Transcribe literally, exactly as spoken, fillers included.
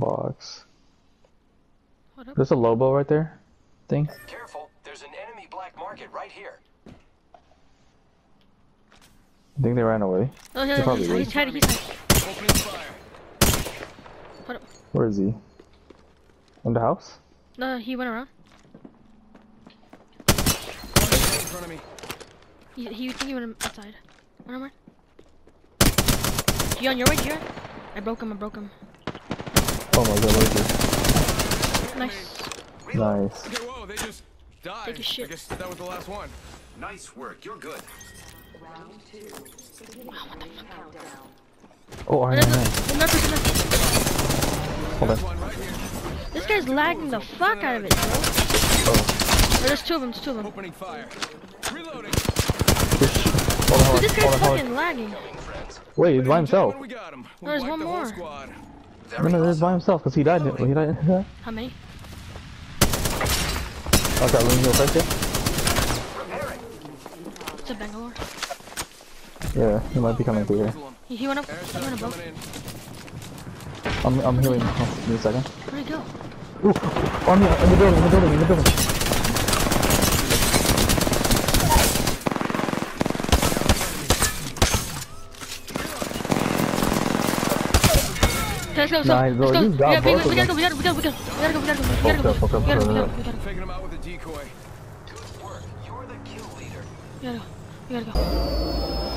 box. What up? There's a Lobo right there. Thing. Careful, there's an enemy black market right here. I think they ran away. Oh, They yeah, probably he's, did. he's hiding, he's hiding. Opening fire. What up? Where is he? In the house? No, he went around. In front of me. He, he think he went outside. Where am I? You on your way, you I broke him, I broke him. Oh my god, where is Nice. he? Nice. Okay, whoa, they just died. Take a shit. I guess that was the last one. Nice work, you're good. Oh, Iron There's Man. a, another person. Hold on. One right here. This guy's lagging the fuck out of it, bro. Oh. Oh, there's two of them, there's two of them. Opening fire. Reloading. Hold on, hold Dude, this on, hold guy's on, hold fucking on. lagging. Wait, he's by himself. We got him. We There's wiped one the whole more. squad. No, no, he's by himself because he died. He died. How many? Okay, let me go first here. It's a Bangalore. Yeah, he might be coming through here. He, he went up, he Airstrike went above. coming in. I'm, I'm healing. Oh, give me a second. Where'd he go? Ooh, on me, in the building, in the building, in the building. Okay, let's go, let's Nice, go. bro, Let's go. you We got gotta, we, both we of gotta them. go, we gotta, we gotta, we gotta, we gotta go, we gotta go, we gotta go, Focus, focus, we gotta go, focus, we gotta go, focus. we gotta go. Faking him out with a decoy. Good work. You're the kill leader. We gotta go, we gotta go.